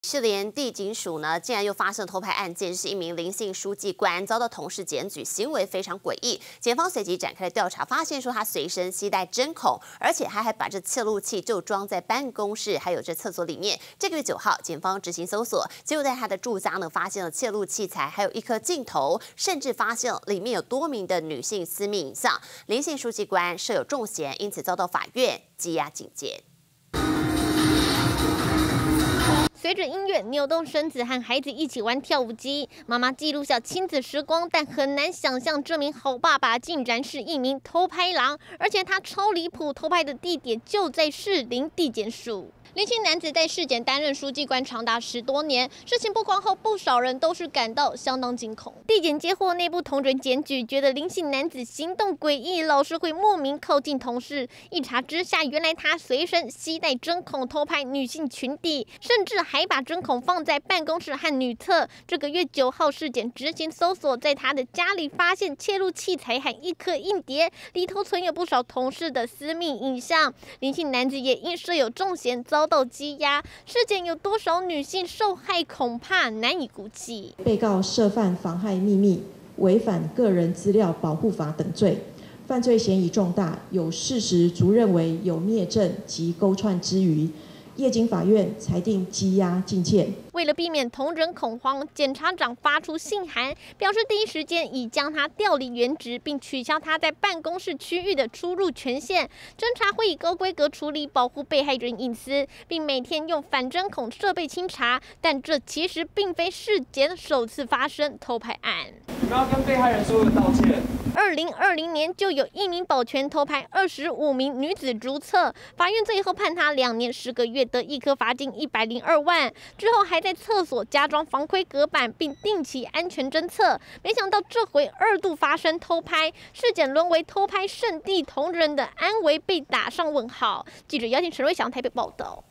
士林地检署呢，竟然又发生偷拍案件，是一名林姓书记官遭到同事检举，行为非常诡异。检方随即展开了调查，发现说他随身携带针孔，而且他还把这窃录器就装在办公室还有这厕所里面。这个月9号，检方执行搜索，结果在他的住家呢，发现了窃录器材，还有一颗镜头，甚至发现里面有多名的女性私密影像。林姓书记官设有重嫌，因此遭到法院羁押警戒。 随着音乐扭动身子，和孩子一起玩跳舞机。妈妈记录下亲子时光，但很难想象这名好爸爸竟然是一名偷拍狼，而且他超离谱，偷拍的地点就在士林地检署。 林姓男子在市检担任书记官长达10多年，事情曝光后，不少人都是感到相当惊恐。地检接获内部同仁检举，觉得林姓男子行动诡异，老是会莫名靠近同事。一查之下，原来他随身携带针孔偷拍女性群体，甚至还把针孔放在办公室和女厕。这个月9号，市检执行搜索，在他的家里发现窃录器材和一颗硬碟，里头存有不少同事的私密影像。林姓男子也因设有重嫌遭到羁押，事件有多少女性受害，恐怕难以估计。 被告涉犯妨害秘密、违反个人资料保护法等罪，犯罪嫌疑重大，有事实足认为有灭证及勾串之余，业经法院裁定羁押禁见。 为了避免同仁恐慌，检察长发出信函，表示第一时间已将他调离原职，并取消他在办公室区域的出入权限。侦查会以高规格处理，保护被害人隐私，并每天用反针孔设备清查。但这其实并非事件首次发生偷拍案。 你们要跟被害人说个道歉。 2020年就有一名保全偷拍25名女子如厕，法院最后判他2年10个月，得一颗罚金102万。之后还在厕所加装防窥隔板，并定期安全侦测。没想到这回2度发生偷拍，事件沦为偷拍圣地，同仁的安危被打上问号。记者姚婷、陈瑞祥台北报道。